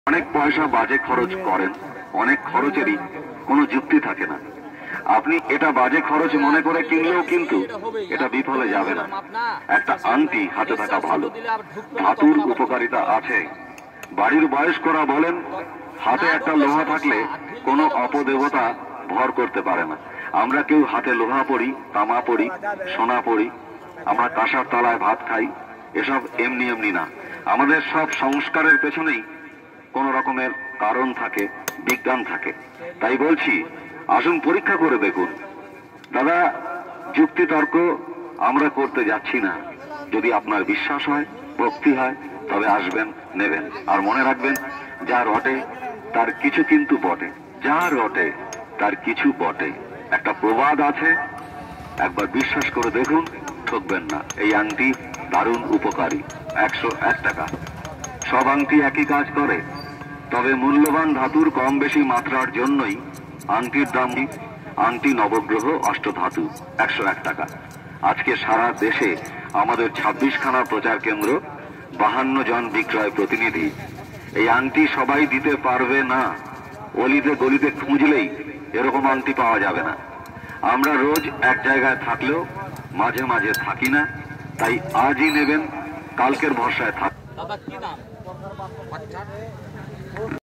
অনেক পয়সা বাজে খরচ করেন, অনেক খরচেরই কোনো যুক্তি থাকে না। আপনি এটা বাজে খরচ মনে করে কিনলেও কিন্তু এটা বিফলে যাবে না। একটা আংটি হাতে থাকা ভালো। ধাতুর উপকারিতা আছে। বাড়ির বয়স্করা বলেন, হাতে একটা লোহা থাকলে কোনো অপদেবতা ভর করতে পারে না। আমরা কেউ হাতে লোহা পড়ি, তামা পড়ি, সোনা পড়ি, আমরা কাঁসার তলায় ভাত খাই, এসব এমনি এমনি না। আমাদের সব সংস্কারের পেছনেই কোন রকমের কারণ থাকে, বিজ্ঞান থাকে। তাই বলছি, আসুন পরীক্ষা করে দেখুন। দাদা, যুক্তি তর্ক আমরা করতে যাচ্ছি না। যদি আপনার বিশ্বাস হয়, ভক্তি হয়, তবে আসবেন, নেবেন। আর মনে রাখবেন, যা রটে তার কিছু কিন্তু বটে, যা রটে তার কিছু বটে। একটা প্রবাদ আছে, একবার বিশ্বাস করে দেখুন, ঠকবেন না। এই আংটি দারুণ উপকারী, 101 টাকা। সব আংটি একই কাজ করে, তবে মূল্যবান ধাতুর কম বেশি মাত্রার জন্যই আংটির দাম। আংটি নবগ্রহ অষ্টধাতু, 101 টাকা। আজকে সারা দেশে আমাদের 26খানা প্রচার কেন্দ্র, 52 জন বিক্রয় প্রতিনিধি। এই আংটি সবাই দিতে পারবে না। অলিতে গলিতে খুঁজলেই এরকম আংটি পাওয়া যাবে না। আমরা রোজ এক জায়গায় থাকলেও মাঝে মাঝে থাকি না। তাই আজই নেবেন, কালকের ভরসায় থাক।